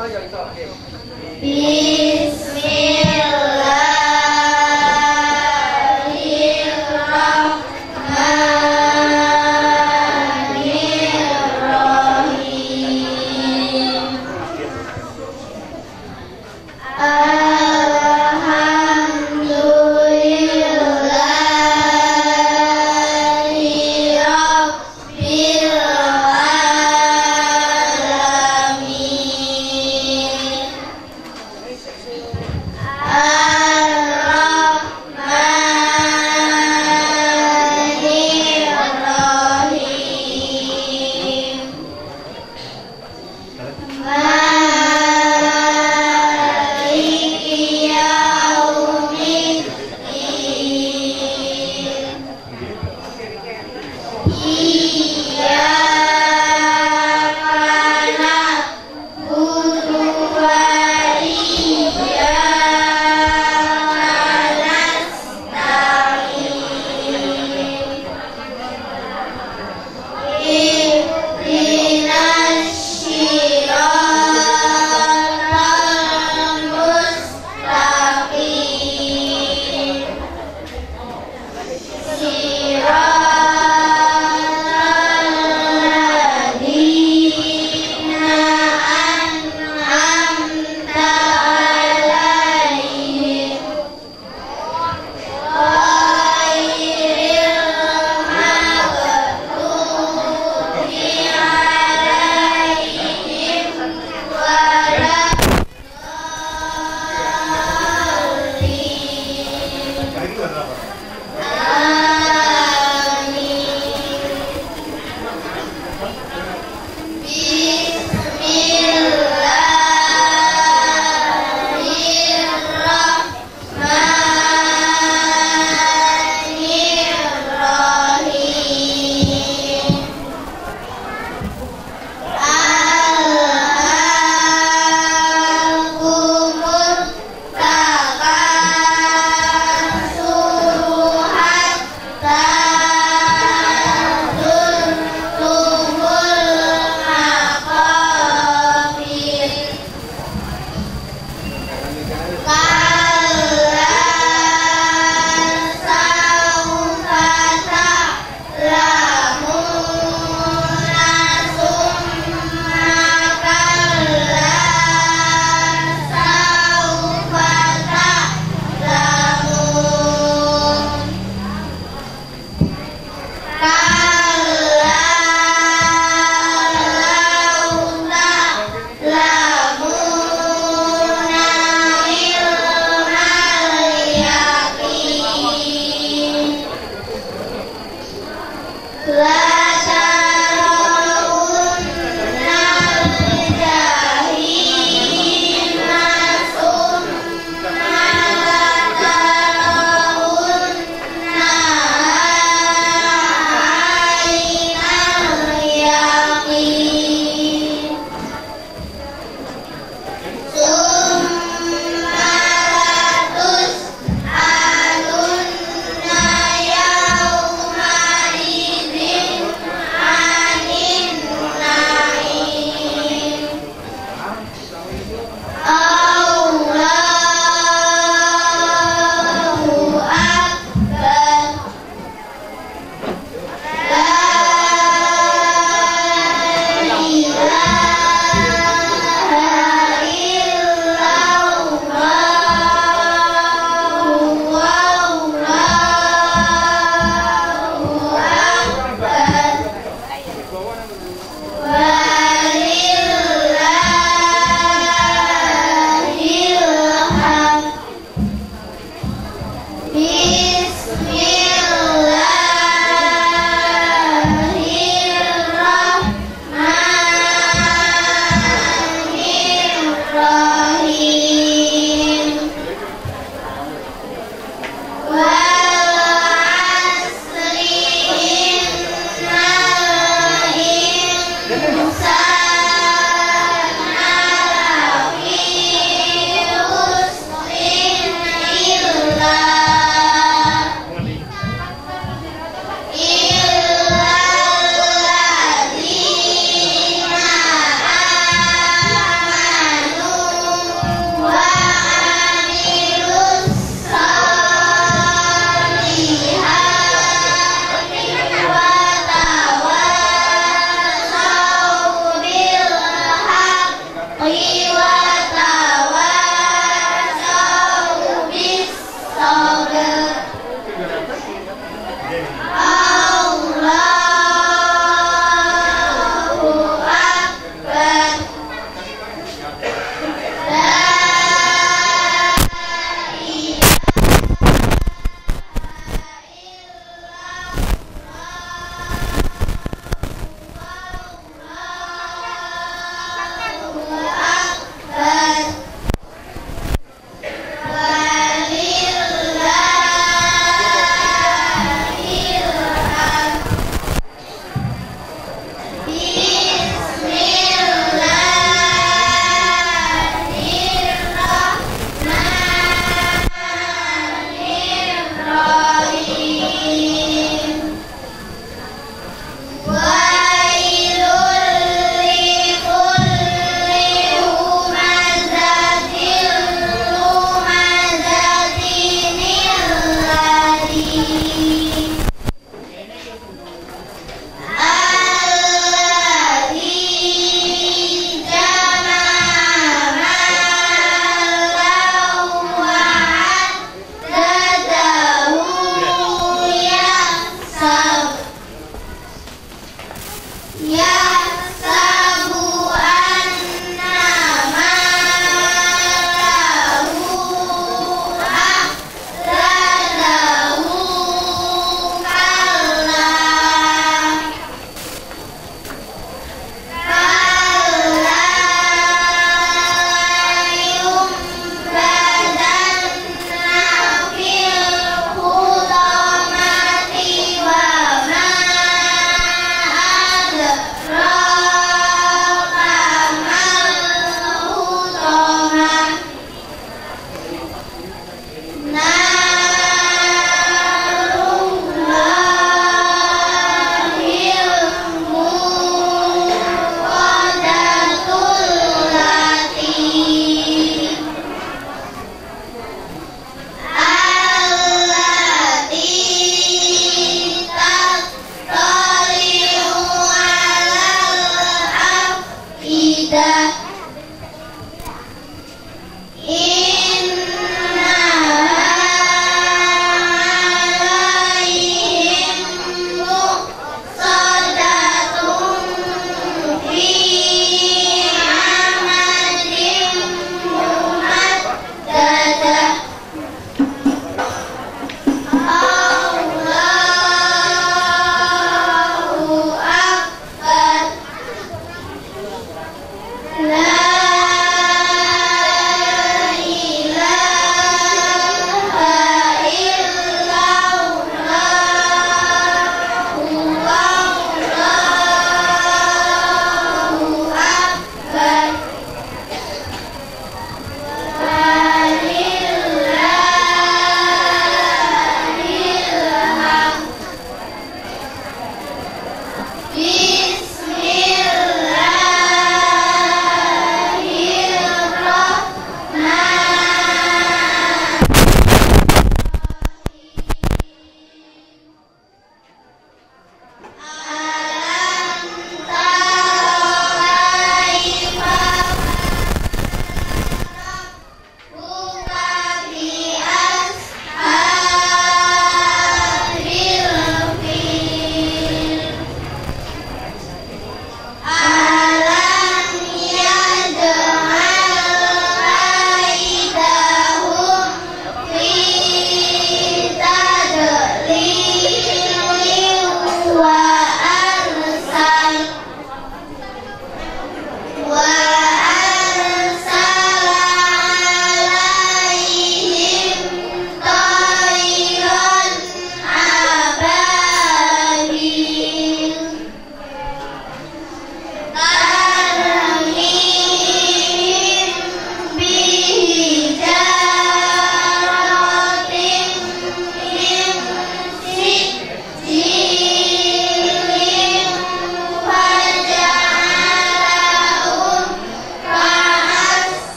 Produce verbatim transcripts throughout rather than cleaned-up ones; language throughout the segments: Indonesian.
Bismillahirrahmanirrahim.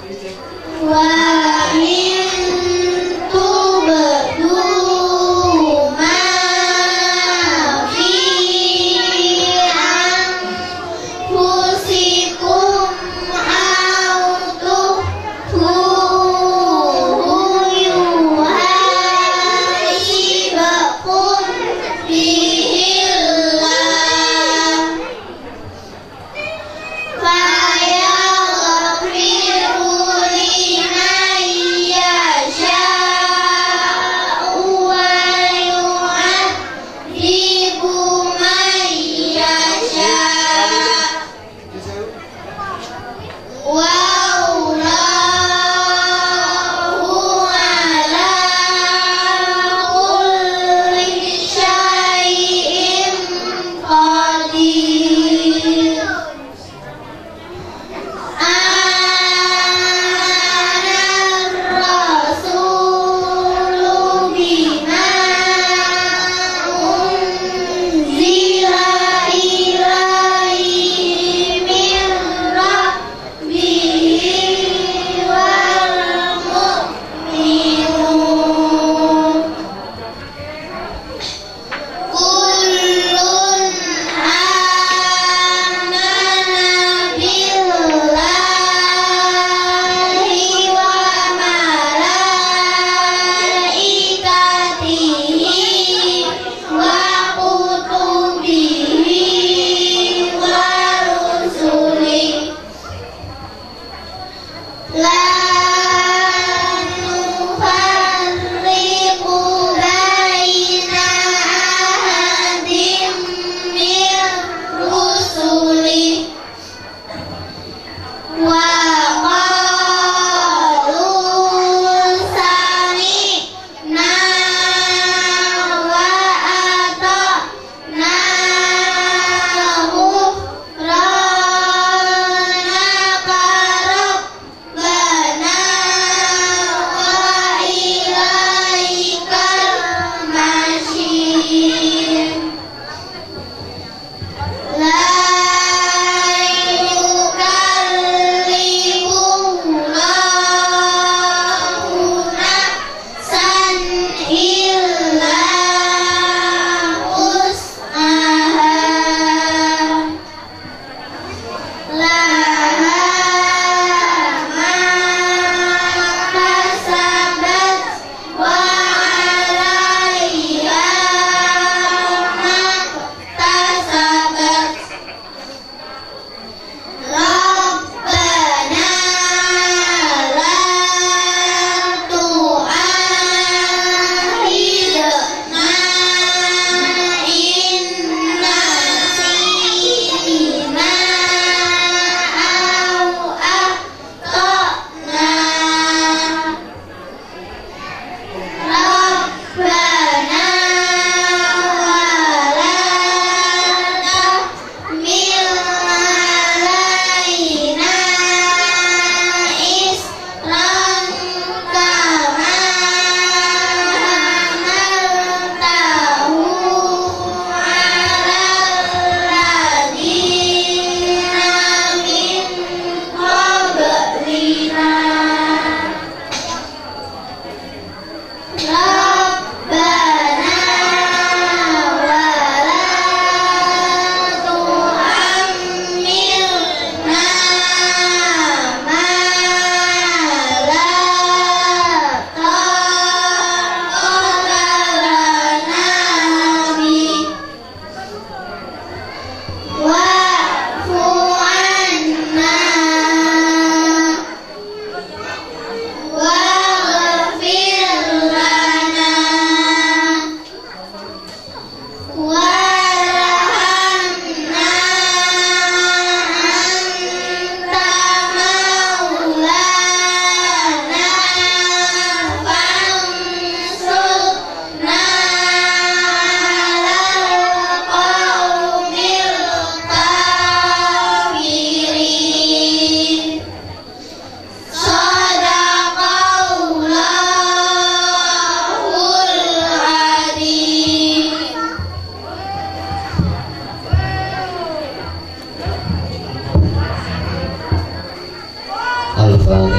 Rabbana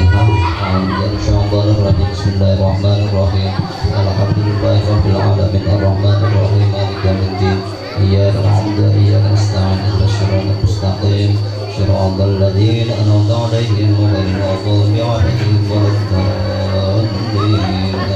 Al-Fatihah. Bismillahirrahmanirrahim. Alhamdulillahirabbil alamin arrahmanir rahim maliki yaumiddin. Iyyaka na'budu wa iyyaka nasta'in ihdinas siratal mustaqim siratal ladzina an'amta 'alaihim ghairil maghdubi 'alaihim waladdallin.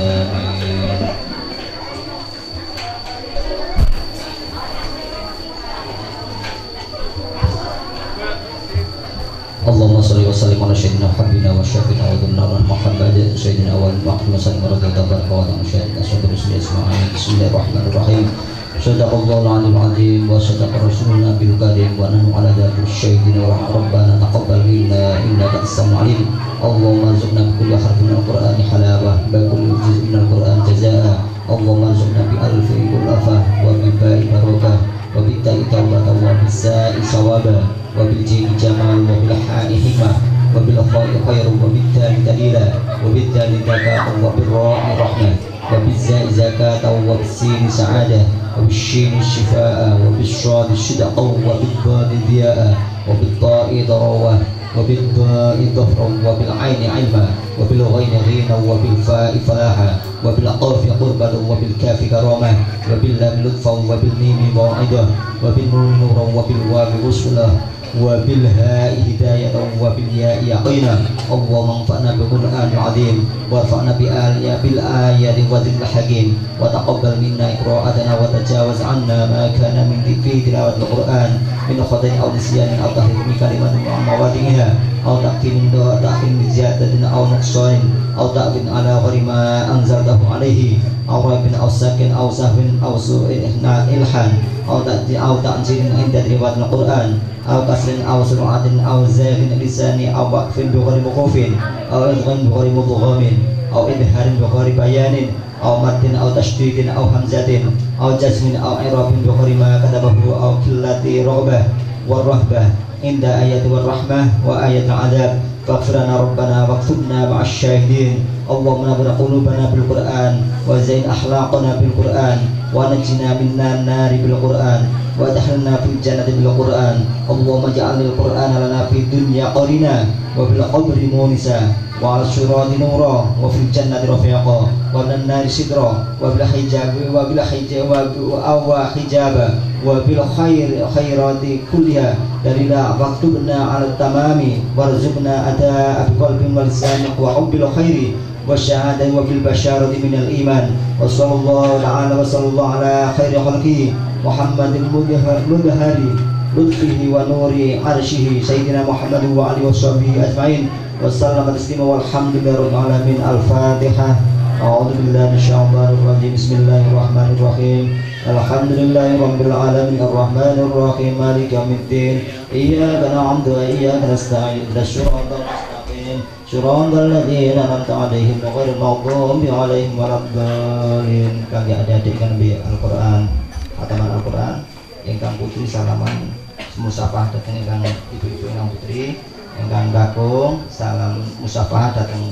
Allahumma salli wa sallim ala sayyidina habibina wa syafiina wa dhunna Muhammad sayyidina awal waqti wa sallim wa tabaraka wa ta'ala sayyidina sayyidina Ismail. Bismillahirrahmanirrahim. Sadaqallahu al-'aliyyul 'azim wa sadaqa rasuluna bil karim wa nahnu ala dzalika syahidin wa rabbana taqabbal minna innaka as-sami'ul 'alim. Allahumma arzuqna bi kulli harfin min al-Qur'ani halawah wa kulli juz'in min al-Qur'an jazaa'a. Allahumma arzuqna bi alfi kulafah wa bi ba'i barakah wa bi ta'i tawbatan wa bi sa'i sawaba wa bil jini jamal wa bil hani hikmah wa bil khairi khairu wa bil tali dalila wa bil dali zakatan wa bil ra'i rahmah wa bil za'i zakatan wa bil sini sa'adah wa bil shini shifaa'a wa bil shadi shidaqan wa bil badi diya'a wa bil ta'i darawah wa bil ba'i dhafran wa bil aini ilma wa bil ghayni ghina wa bil fa'i falaha wa bil qafi qurbatan wa bil kafi karamah wa bil lam lutfan wa bil mimi ma'idah wa bil nuni nuran wa bil wawi uslah wa bil ha'i hidayatan wa bil ya'i yaqina. Allahumma anfa'na bil Qur'anil 'azim warfa'na bi aliya bil ayati wa dhikril hakim wa taqabbal minna qira'atana wa tajawaz 'anna ma kana min dhikri tilawatil Qur'an min khata'i aw nisyanin aw tahrimi kalimatin aw mawadi'iha aw ta'kin do ta'kin bi ziyadatin aw nuqsanin aw ta'kin ala ghairi ma anzaltahu alaihi aw rabbin aw sakin aw sahwin aw su'in ilhan aw ta'ti aw ta'jilin inda riwayatil Qur'an aw kasrin aw sur'atin aw zaghin lisani aw waqfin bi ghairi muqufin aw idghan bi ghairi mudghamin aw idharin bi ghairi bayanin aw matin aw tashdidin aw hamzatin aw jazmin aw i'rabin bi ghairi ma katabahu aw qillati raghbah wa rahbah inda ayati war rahmah wa ayatil adab. Faghfirna rabbana waktubna ma'asy syahidin. Allahumma nawwir qulubana bil Qur'an wa zain akhlaqana bil Qur'an wa najjina minan nari bil Qur'an wa adkhilna fil jannati bil Qur'an. Allahumma ja'alil Qur'ana lana fid dunya qarina wa bil qabri munisa wa al syurati nura wa fil jannati rafiqa wa minan nari sidra wa bil hijabi wa bil hijaba wa hijaba wa bil khair khairati kulliha dalila waktubna ala tamami warzuqna ada bi qalbin wa lisanin wa hubbil khairi wa syahadati wa bil basyarati minal iman. Wa sallallahu ta'ala wa sallallahu ala khairi khalqihi Muhammadin mudhari lutfihi wa nuri arshihi sayyidina Muhammadin wa alihi wa sahbihi ajma'in wa sallama taslima walhamdulillahi rabbil alamin. Al-Fatihah. A'udzu billahi minasyaitonir rajim. Bismillahirrahmanirrahim. Alhamdulillahi rabbil alamin arrahmanir rahim maliki yaumiddin. Iyyaka na'budu wa iyyaka nasta'in ihdinas siratal mustaqim siratal ladzina an'amta 'alaihim ghairil maghdubi 'alaihim waladdallin. Kangge adik-adik kan bi Al-Qur'an, khataman Al-Qur'an ingkang putri salaman musafah dhateng ingkang ibu-ibu ingkang putri, ingkang kakung salam musafah dhateng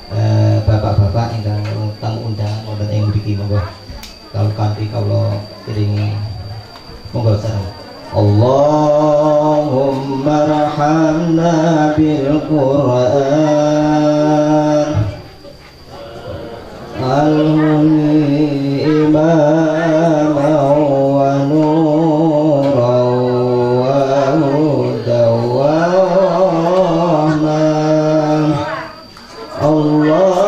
eh, bapak-bapak ingkang tamu undangan wonten ing mriki. Monggo kalau kanthi kawula iringi monggo sareng. Allahumma rahamna bil Qur'an al-huni imama wa nuran wa hudan wa rahmah. Allah